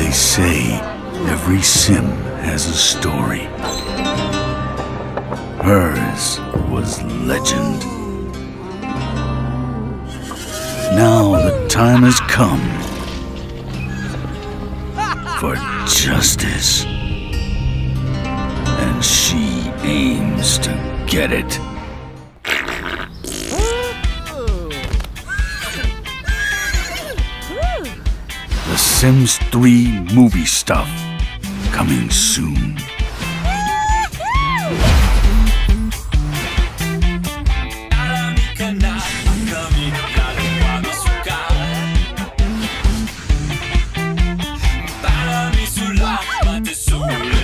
They say every sim has a story. Hers was legend. Now the time has come for justice. And she aims to get it. The Sims 3 movie stuff coming soon. Parami sulla, ma te solo